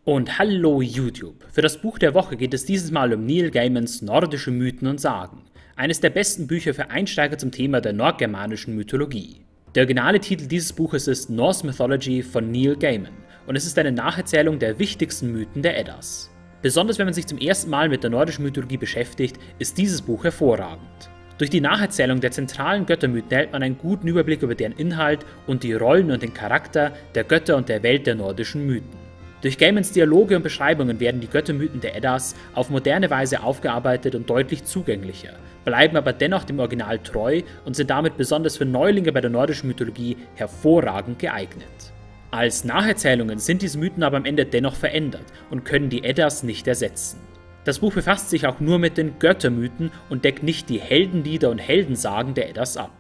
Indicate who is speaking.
Speaker 1: Und hallo YouTube! Für das Buch der Woche geht es dieses Mal um Neil Gaimans Nordische Mythen und Sagen, eines der besten Bücher für Einsteiger zum Thema der nordgermanischen Mythologie. Der originale Titel dieses Buches ist Norse Mythology von Neil Gaiman und es ist eine Nacherzählung der wichtigsten Mythen der Eddas. Besonders wenn man sich zum ersten Mal mit der nordischen Mythologie beschäftigt, ist dieses Buch hervorragend. Durch die Nacherzählung der zentralen Göttermythen erhält man einen guten Überblick über deren Inhalt und die Rollen und den Charakter der Götter und der Welt der nordischen Mythen. Durch Gaimans Dialoge und Beschreibungen werden die Göttermythen der Eddas auf moderne Weise aufgearbeitet und deutlich zugänglicher, bleiben aber dennoch dem Original treu und sind damit besonders für Neulinge bei der nordischen Mythologie hervorragend geeignet. Als Nacherzählungen sind diese Mythen aber am Ende dennoch verändert und können die Eddas nicht ersetzen. Das Buch befasst sich auch nur mit den Göttermythen und deckt nicht die Heldenlieder und Heldensagen der Eddas ab.